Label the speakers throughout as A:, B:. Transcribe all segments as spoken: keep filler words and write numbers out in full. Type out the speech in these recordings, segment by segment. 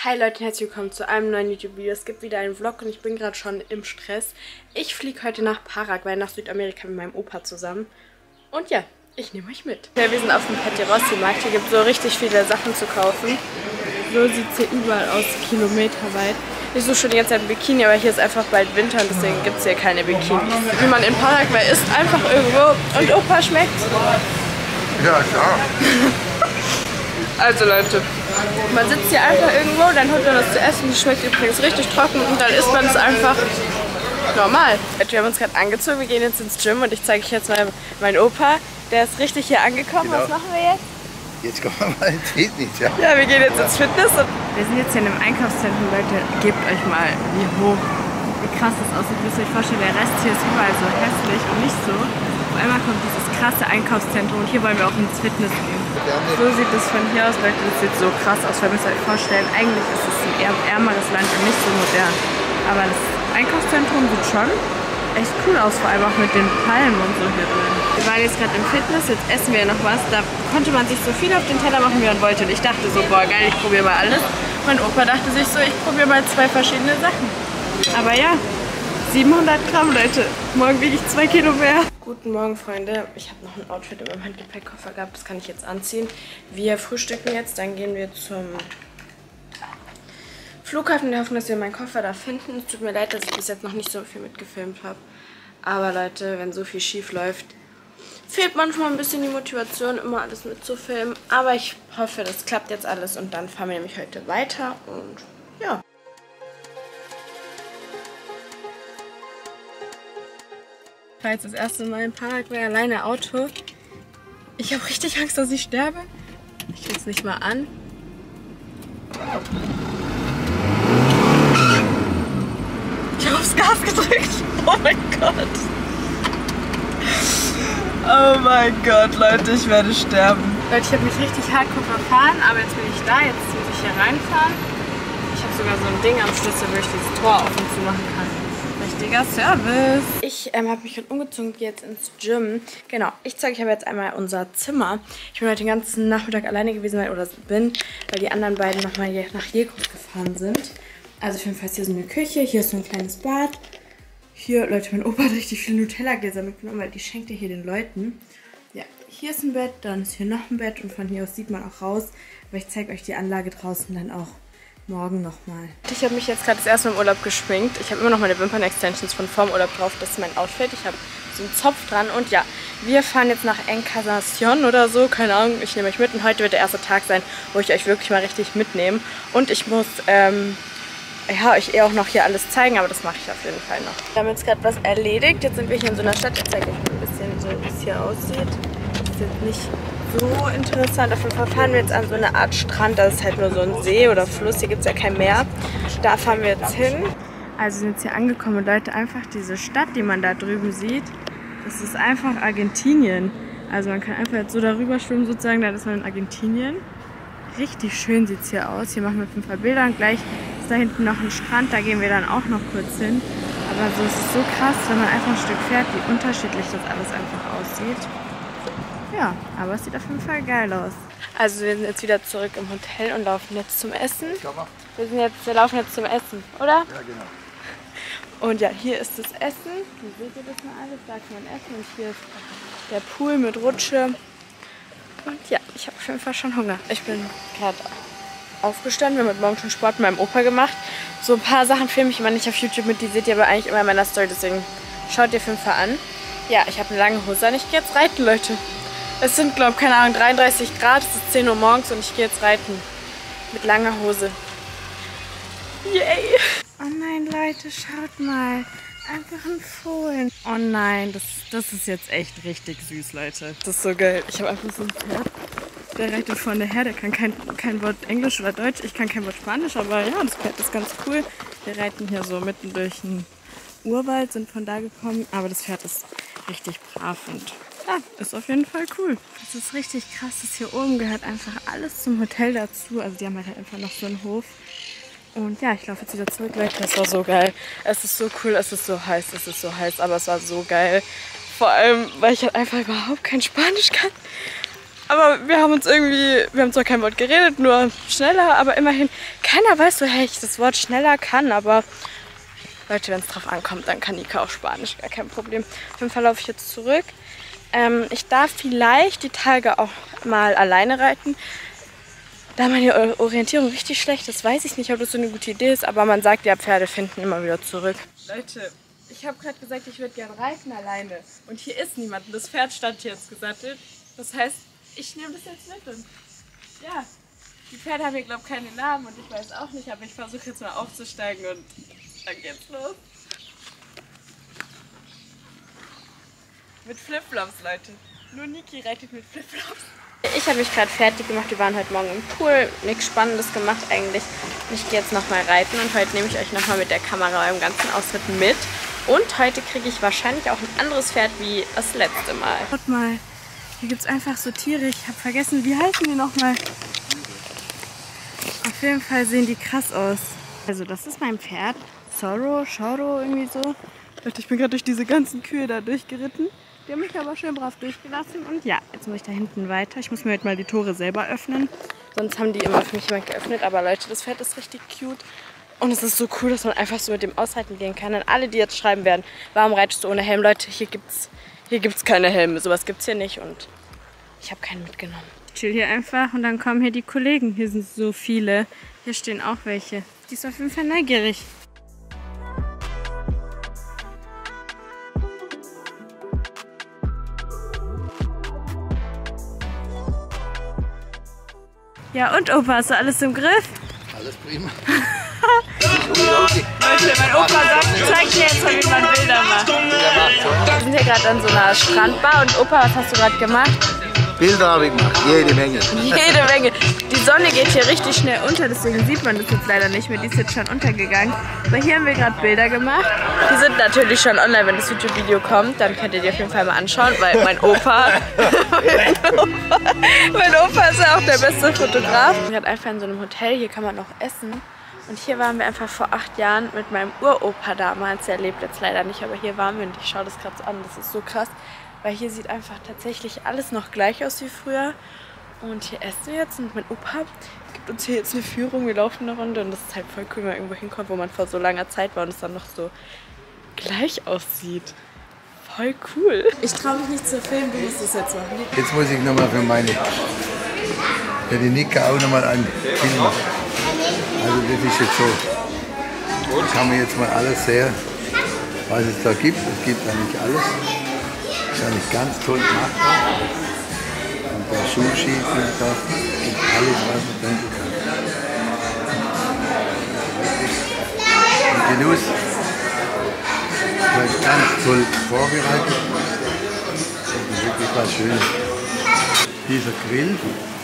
A: Hi Leute, herzlich willkommen zu einem neuen YouTube-Video. Es gibt wieder einen Vlog und ich bin gerade schon im Stress. Ich fliege heute nach Paraguay, nach Südamerika mit meinem Opa zusammen. Und ja, ich nehme euch mit. Ja, wir sind auf dem Petit-Rossi-Markt. Hier gibt es so richtig viele Sachen zu kaufen. So sieht es hier überall aus, kilometerweit. Ich suche schon die ganze Zeit ein Bikini, aber hier ist einfach bald Winter und deswegen gibt es hier keine Bikinis. Wie man in Paraguay isst, einfach irgendwo. Und Opa schmeckt.
B: Ja, klar.
A: Also Leute, man sitzt hier einfach irgendwo, dann holt man das zu essen, die schmeckt übrigens richtig trocken und dann isst man es einfach normal. Wir haben uns gerade angezogen, wir gehen jetzt ins Gym und ich zeige euch jetzt mal meinen Opa, der ist richtig hier angekommen. Genau. Was machen wir jetzt?
B: Jetzt kommen wir mal ins Fitness, ja.
A: Ja, wir gehen jetzt ins Fitness. Und wir sind jetzt hier in einem Einkaufszentrum, Leute, gebt euch mal, wie hoch, wie krass das aussieht. Ihr müsst euch vorstellen, der Rest hier ist überall so hässlich und nicht so. Auf einmal kommt dieses krasse Einkaufszentrum und hier wollen wir auch ins Fitness gehen. So sieht es von hier aus, Leute, das sieht so krass aus, weil ihr müsst euch vorstellen, eigentlich ist es ein eher ärmeres Land und nicht so modern. Aber das Einkaufszentrum sieht schon echt cool aus, vor allem auch mit den Palmen und so hier drin. Wir waren jetzt gerade im Fitness, jetzt essen wir noch was. Da konnte man sich so viel auf den Teller machen, wie man wollte. Und ich dachte so, boah geil, ich probiere mal alles. Mein Opa dachte sich so, ich probiere mal zwei verschiedene Sachen. Aber ja, siebenhundert Gramm, Leute. Morgen wiege ich zwei Kilo mehr. Guten Morgen, Freunde. Ich habe noch ein Outfit in meinem Handgepäckkoffer gehabt. Das kann ich jetzt anziehen. Wir frühstücken jetzt, dann gehen wir zum Flughafen. Wir hoffen, dass wir meinen Koffer da finden. Es tut mir leid, dass ich bis jetzt noch nicht so viel mitgefilmt habe. Aber Leute, wenn so viel schief läuft, fehlt manchmal ein bisschen die Motivation, immer alles mitzufilmen. Aber ich hoffe, das klappt jetzt alles und dann fahren wir nämlich heute weiter. Und ja. Ich war jetzt das erste Mal in Paraguay alleine Auto. Ich habe richtig Angst, dass ich sterbe. Ich will es nicht mal an. Ich habe aufs Gas gedrückt. Oh mein Gott. Oh mein Gott, Leute, ich werde sterben. Leute, ich habe mich richtig hardcore verfahren, aber jetzt bin ich da. Jetzt muss ich hier reinfahren. Ich habe sogar so ein Ding am Schlüssel, wo ich dieses Tor auf und zu machen kann. Richtiger Service. Ich ähm, habe mich gerade umgezogen und gehe jetzt ins Gym. Genau, ich zeige euch aber jetzt einmal unser Zimmer. Ich bin heute den ganzen Nachmittag alleine gewesen, weil, oder bin, weil die anderen beiden nochmal nach Jekos gefahren sind. Also auf jeden Fall ist hier so eine Küche, hier ist so ein kleines Bad. Hier, Leute, mein Opa hat richtig viele Nutella-Gläser mitgenommen, weil die schenkt er hier den Leuten. Ja, hier ist ein Bett, dann ist hier noch ein Bett und von hier aus sieht man auch raus. Aber ich zeige euch die Anlage draußen dann auch morgen nochmal. Ich habe mich jetzt gerade das erste Mal im Urlaub geschminkt. Ich habe immer noch meine Wimpern-Extensions von vorm Urlaub drauf. Das ist mein Outfit. Ich habe so einen Zopf dran. Und ja, wir fahren jetzt nach Encarnación oder so. Keine Ahnung, ich nehme euch mit. Und heute wird der erste Tag sein, wo ich euch wirklich mal richtig mitnehme. Und ich muss, ähm, ja, euch eh auch noch hier alles zeigen. Aber das mache ich auf jeden Fall noch. Wir haben jetzt gerade was erledigt. Jetzt sind wir hier in so einer Stadt. Ich zeige euch mal ein bisschen so, wie es hier aussieht. Das ist jetzt nicht so interessant. Auf jeden Fall fahren wir jetzt an so eine Art Strand. Das ist halt nur so ein See oder Fluss. Hier gibt es ja kein Meer. Da fahren wir jetzt hin. Also sind jetzt hier angekommen und Leute, einfach diese Stadt, die man da drüben sieht, das ist einfach Argentinien. Also man kann einfach jetzt so darüber schwimmen sozusagen, dann ist man in Argentinien. Richtig schön sieht es hier aus. Hier machen wir auf jeden Fall Bilder und gleich ist da hinten noch ein Strand. Da gehen wir dann auch noch kurz hin. Aber so ist es so krass, wenn man einfach ein Stück fährt, wie unterschiedlich das alles einfach aussieht. Ja, aber es sieht auf jeden Fall geil aus. Also wir sind jetzt wieder zurück im Hotel und laufen jetzt zum Essen. Wir sind jetzt, wir laufen jetzt zum Essen, oder?
B: Ja, genau.
A: Und ja, hier ist das Essen. Hier seht ihr das mal alles, da kann man essen. Und hier ist der Pool mit Rutsche. Und ja, ich habe auf jeden Fall schon Hunger. Ich bin gerade aufgestanden, wir haben heute Morgen schon Sport mit meinem Opa gemacht. So ein paar Sachen filme ich immer nicht auf YouTube mit, die seht ihr aber eigentlich immer in meiner Story. Deswegen schaut ihr auf jeden Fall an. Ja, ich habe eine lange Hose an, ich gehe jetzt reiten, Leute. Es sind, glaube ich, keine Ahnung, dreiunddreißig Grad, es ist zehn Uhr morgens und ich gehe jetzt reiten. Mit langer Hose. Yay! Oh nein, Leute, schaut mal. Einfach ein Fohlen. Oh nein, das, das ist jetzt echt richtig süß, Leute. Das ist so geil. Ich habe einfach so ein Pferd. Der reitet vorne her, der kann kein, kein Wort Englisch oder Deutsch. Ich kann kein Wort Spanisch, aber ja, das Pferd ist ganz cool. Wir reiten hier so mitten durch einen Urwald, sind von da gekommen. Aber das Pferd ist richtig brav und ja, ist auf jeden Fall cool. Das ist richtig krass, dass hier oben gehört einfach alles zum Hotel dazu. Also die haben halt einfach noch so einen Hof. Und ja, ich laufe jetzt wieder zurück, Leute. Das war so geil. Es ist so cool, es ist so heiß, es ist so heiß, aber es war so geil. Vor allem, weil ich halt einfach überhaupt kein Spanisch kann. Aber wir haben uns irgendwie, wir haben zwar kein Wort geredet, nur schneller, aber immerhin, keiner weiß so, hey, ich das Wort schneller kann, aber Leute, wenn es drauf ankommt, dann kann Nika auch Spanisch, gar kein Problem. Auf jeden Fall laufe ich jetzt zurück. Ähm, ich darf vielleicht die Tage auch mal alleine reiten. Da meine Orientierung richtig schlecht ist, weiß ich nicht, ob das so eine gute Idee ist, aber man sagt ja, Pferde finden immer wieder zurück. Leute, ich habe gerade gesagt, ich würde gerne reiten alleine und hier ist niemand. Das Pferd stand hier jetzt gesattelt. Das heißt, ich nehme das jetzt mit und ja, die Pferde haben hier, glaube ich, keine Namen und ich weiß auch nicht, aber ich versuche jetzt mal aufzusteigen und dann geht's los. Mit Flipflops, Leute. Nur Niki reitet mit Flipflops. Ich habe mich gerade fertig gemacht, wir waren heute Morgen im Pool, nichts Spannendes gemacht eigentlich. Ich gehe jetzt nochmal reiten und heute nehme ich euch nochmal mit der Kamera beim ganzen Ausritt mit. Und heute kriege ich wahrscheinlich auch ein anderes Pferd wie das letzte Mal. Schaut mal, hier gibt es einfach so Tiere, ich habe vergessen, wie heißen die nochmal? Auf jeden Fall sehen die krass aus. Also das ist mein Pferd, Zorro, Choro, irgendwie so. Leute, ich bin gerade durch diese ganzen Kühe da durchgeritten. Die haben mich aber schön brav durchgelassen und ja, jetzt muss ich da hinten weiter. Ich muss mir heute mal die Tore selber öffnen. Sonst haben die immer für mich jemand geöffnet. Aber Leute, das Pferd ist richtig cute. Und es ist so cool, dass man einfach so mit dem ausreiten gehen kann. Und alle, die jetzt schreiben werden, warum reitest du ohne Helm? Leute, hier gibt's, hier gibt's keine Helme. Sowas gibt's hier nicht und ich habe keinen mitgenommen. Ich chill hier einfach und dann kommen hier die Kollegen. Hier sind so viele. Hier stehen auch welche. Die ist auf jeden Fall neugierig. Ja, und Opa, hast du alles im Griff?
B: Alles prima.
A: Leute, mein Opa sagt, zeig dir jetzt mal, wie man Bilder macht. Wir sind hier gerade an so einer Strandbar und Opa, was hast du gerade gemacht?
B: Bilder habe ich gemacht, jede Menge.
A: Jede Menge. Die Sonne geht hier richtig schnell unter, deswegen sieht man das jetzt leider nicht mehr. Die ist jetzt schon untergegangen. Aber hier haben wir gerade Bilder gemacht. Die sind natürlich schon online, wenn das YouTube-Video kommt. Dann könnt ihr die auf jeden Fall mal anschauen, weil mein Opa, mein Opa, mein Opa ist ja auch der beste Fotograf. Wir sind einfach in so einem Hotel, hier kann man noch essen. Und hier waren wir einfach vor acht Jahren mit meinem Uropa damals. Der lebt jetzt leider nicht, aber hier waren wir und ich schaue das gerade so an. Das ist so krass. Weil hier sieht einfach tatsächlich alles noch gleich aus wie früher. Und hier essen wir jetzt und mein Opa gibt uns hier jetzt eine Führung. Wir laufen eine Runde und das ist halt voll cool, wenn man irgendwo hinkommt, wo man vor so langer Zeit war und es dann noch so gleich aussieht. Voll cool. Ich traue mich nicht zu filmen, du musst das jetzt machen.
B: Jetzt muss ich nochmal für meine, für die Nika auch nochmal einen Film machen. Also das ist jetzt so, da kann man jetzt mal alles sehen, was es da gibt. Es gibt eigentlich alles. Das ist eigentlich ganz toll gemacht. Und der Sushi und da gibt alles, was man denken kann. Und Genuss wird ganz toll vorbereitet. Das ist wirklich was Schönes. Dieser Grill,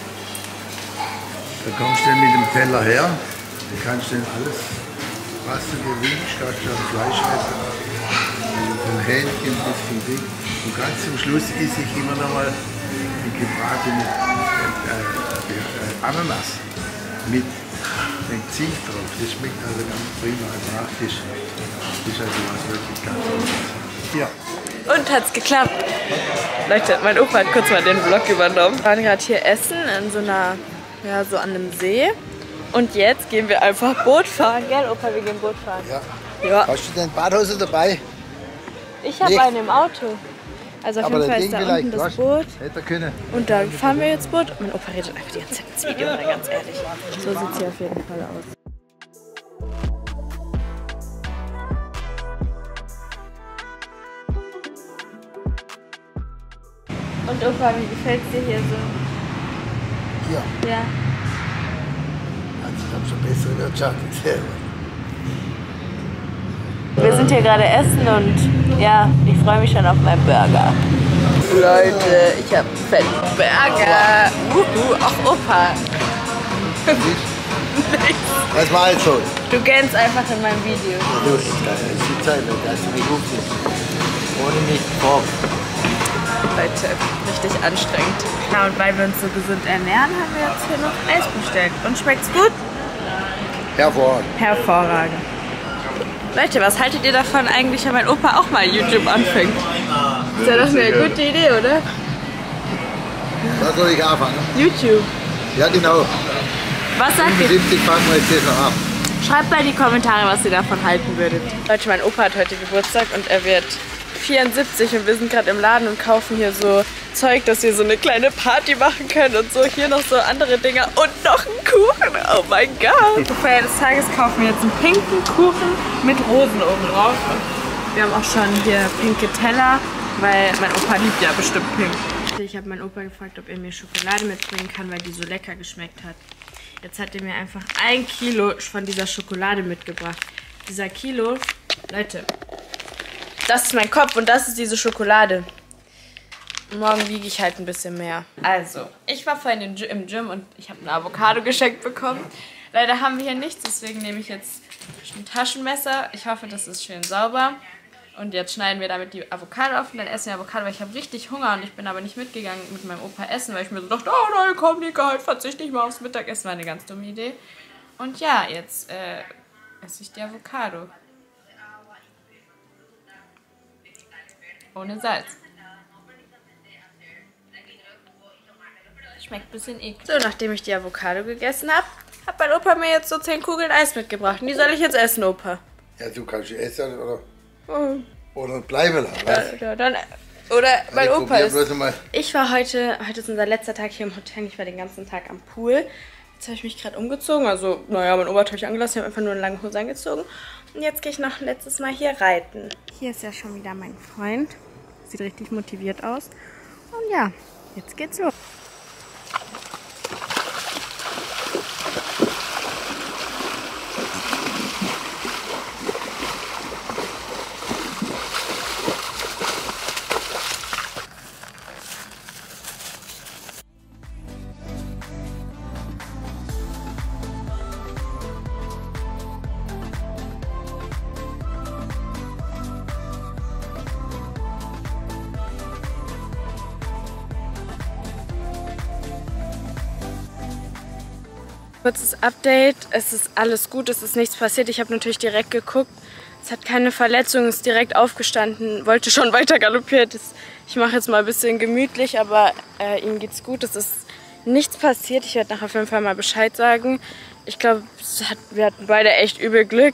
B: da kommst du mit dem Teller her, du kannst dann alles, was du dir wünschst, kannst du Fleisch essen. Vom Hähnchen bis zum Ding. Und ganz zum Schluss esse ich immer noch mal ein gebratene äh, äh, Ananas mit dem Zimt drauf. Das schmeckt also ganz prima als Nachtisch. Das ist also was wirklich ganz anderes. Ja.
A: Und hat's geklappt. Leute, mein Opa hat kurz mal den Vlog übernommen. Wir waren gerade hier essen in so einer, ja, so an einem See. Und jetzt gehen wir einfach Boot fahren. Gell, Opa, wir gehen Boot fahren.
B: Ja.
A: Ja.
B: Hast du denn Badhose dabei?
A: Ich habe einen im Auto. Also auf
B: Aber
A: jeden Fall
B: Ding
A: ist da unten das Boot.
B: Hätte er können.
A: Und dann fahren wir jetzt Boot. Mein Opa redet einfach die ganze Zeit ins Video, oder ganz ehrlich. So sieht sie auf jeden Fall aus. Und Opa, wie gefällt es dir hier so?
B: Ja.
A: Ja.
B: Also ich habe schon bessere Wirtschaft selber.
A: Wir sind hier gerade essen und ja, ich freue mich schon auf meinen Burger. Leute, ich habe einen fetten Burger. Uhu, auch Opa.
B: Nichts. Was war jetzt so?
A: Du gähnst einfach in meinem Video.
B: Ja, du, das ist die Zeit, das ist die Luft. Ohne mich vor.
A: Leute, richtig anstrengend. Ja, und weil wir uns so gesund ernähren, haben wir jetzt hier noch Eis bestellt. Und schmeckt's gut?
B: Hervorragend.
A: Hervorragend. Leute, was haltet ihr davon eigentlich, wenn mein Opa auch mal YouTube anfängt? Ist ja doch eine gute Idee, oder?
B: Was soll ich anfangen?
A: YouTube.
B: Ja, genau.
A: Was sagt ihr?
B: siebzig fangen wir jetzt noch ab.
A: Schreibt mal in die Kommentare, was ihr davon halten würdet. Leute, mein Opa hat heute Geburtstag und er wird vierundsiebzig und wir sind gerade im Laden und kaufen hier so Zeug, dass wir so eine kleine Party machen können und so. Hier noch so andere Dinger und noch einen Kuchen. Oh mein Gott. Zur Feier des Tages kaufen wir jetzt einen pinken Kuchen mit Rosen oben drauf. Und wir haben auch schon hier pinke Teller, weil mein Opa liebt ja bestimmt pink. Ich habe meinen Opa gefragt, ob er mir Schokolade mitbringen kann, weil die so lecker geschmeckt hat. Jetzt hat er mir einfach ein Kilo von dieser Schokolade mitgebracht. Dieser Kilo, Leute, das ist mein Kopf und das ist diese Schokolade. Morgen wiege ich halt ein bisschen mehr. Also, ich war vorhin im Gym und ich habe eine Avocado geschenkt bekommen. Leider haben wir hier nichts, deswegen nehme ich jetzt ein Taschenmesser. Ich hoffe, das ist schön sauber. Und jetzt schneiden wir damit die Avocado auf und dann essen wir Avocado, weil ich habe richtig Hunger und ich bin aber nicht mitgegangen mit meinem Opa essen, weil ich mir so dachte, oh nein, komm, Nika, heute verzichte ich mal aufs Mittagessen. War eine ganz dumme Idee. Und ja, jetzt äh, esse ich die Avocado. Ohne Salz. Schmeckt ein bisschen eklig. So, nachdem ich die Avocado gegessen habe, hat mein Opa mir jetzt so zehn Kugeln Eis mitgebracht. Und die soll ich jetzt essen, Opa.
B: Ja, du kannst die essen, oder?
A: Mhm.
B: Oder bleiben lassen.
A: Ja, dann, oder mein
B: also,
A: Opa ist.
B: Mal.
A: Ich war heute, heute ist unser letzter Tag hier im Hotel. Ich war den ganzen Tag am Pool. Jetzt habe ich mich gerade umgezogen. Also, naja, mein Opa hat mich angelassen. Ich habe einfach nur eine lange Hose angezogen. Und jetzt gehe ich noch ein letztes Mal hier reiten. Hier ist ja schon wieder mein Freund. Sieht richtig motiviert aus. Und ja, jetzt geht's los. Kurzes Update, es ist alles gut, es ist nichts passiert. Ich habe natürlich direkt geguckt, es hat keine Verletzung, ist direkt aufgestanden, wollte schon weiter galoppiert. Ich mache jetzt mal ein bisschen gemütlich, aber äh, ihm geht's gut, es ist nichts passiert. Ich werde nachher auf jeden Fall mal Bescheid sagen. Ich glaube, hat, wir hatten beide echt übel Glück.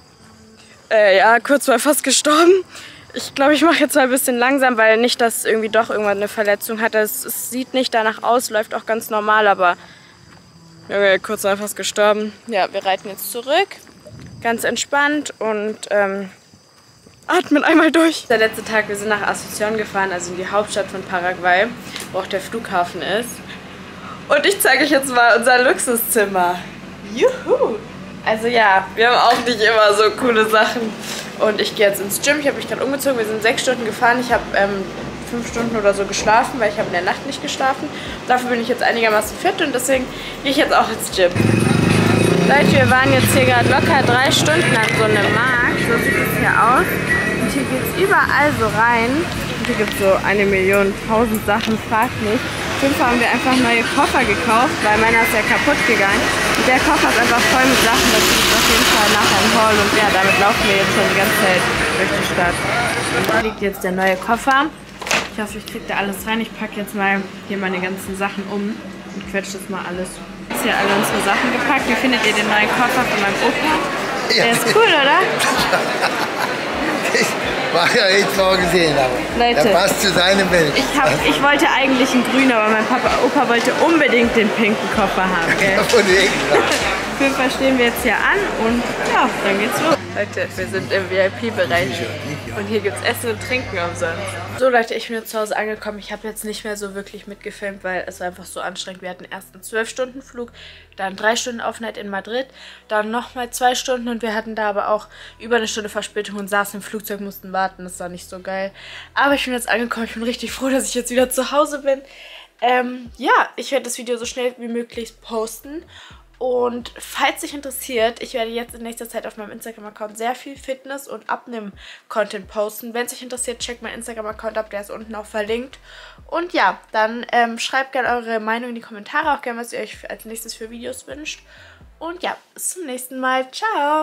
A: Äh, ja, kurz mal fast gestorben. Ich glaube, ich mache jetzt mal ein bisschen langsam, weil nicht, dass irgendwie doch irgendwann eine Verletzung hat. Es, es sieht nicht danach aus, läuft auch ganz normal, aber Junge, kurz mal fast gestorben. Ja, wir reiten jetzt zurück. Ganz entspannt und ähm, atmen einmal durch. Der letzte Tag, wir sind nach Asunción gefahren, also in die Hauptstadt von Paraguay, wo auch der Flughafen ist. Und ich zeige euch jetzt mal unser Luxuszimmer. Juhu! Also ja, wir haben auch nicht immer so coole Sachen. Und ich gehe jetzt ins Gym. Ich habe mich gerade umgezogen. Wir sind sechs Stunden gefahren. Ich habe ähm, fünf Stunden oder so geschlafen, weil ich habe in der Nacht nicht geschlafen. Dafür bin ich jetzt einigermaßen fit und deswegen gehe ich jetzt auch ins Gym. Leute, wir waren jetzt hier gerade locker drei Stunden an so einem Markt. So sieht es hier aus. Und hier geht es überall so rein. Und hier gibt es so eine Million, tausend Sachen, fragt nicht. Auf jeden Fall haben wir einfach neue Koffer gekauft, weil meiner ist ja kaputt gegangen. Und der Koffer ist einfach voll mit Sachen. Das gibt auf jeden Fall nachher ein Haul. Und ja, damit laufen wir jetzt schon die ganze Zeit durch die Stadt. Und da liegt jetzt der neue Koffer. Ich hoffe, ich kriege da alles rein. Ich packe jetzt mal hier meine ganzen Sachen um und quetsche das mal alles. Jetzt hier alle unsere Sachen gepackt. Wie findet ihr den neuen Koffer von meinem Opa? Ja. Der ist cool, oder?
B: Ich war ja jetzt vorgesehen, aber
A: Leute,
B: der passt zu seinem Bild.
A: Ich, hab, ich wollte eigentlich einen grünen, aber mein Papa, Opa wollte unbedingt den pinken Koffer haben. Gell?
B: Von wegen.
A: Auf jeden Fall stehen wir jetzt hier an und ja, dann geht's los. Leute, wir sind im V I P-Bereich und hier gibt's Essen und Trinken umsonst. So Leute, ich bin jetzt zu Hause angekommen. Ich habe jetzt nicht mehr so wirklich mitgefilmt, weil es war einfach so anstrengend. Wir hatten erst einen zwölf Stunden Flug, dann drei Stunden Aufenthalt in Madrid, dann nochmal zwei Stunden und wir hatten da aber auch über eine Stunde Verspätung und saßen im Flugzeug, mussten warten. Das war nicht so geil. Aber ich bin jetzt angekommen. Ich bin richtig froh, dass ich jetzt wieder zu Hause bin. Ähm, ja, ich werde das Video so schnell wie möglich posten. Und falls dich interessiert, ich werde jetzt in nächster Zeit auf meinem Instagram-Account sehr viel Fitness- und Abnehmen-Content posten. Wenn es euch interessiert, checkt meinen Instagram-Account ab, der ist unten auch verlinkt. Und ja, dann ähm, schreibt gerne eure Meinung in die Kommentare, auch gerne, was ihr euch als nächstes für Videos wünscht. Und ja, bis zum nächsten Mal. Ciao!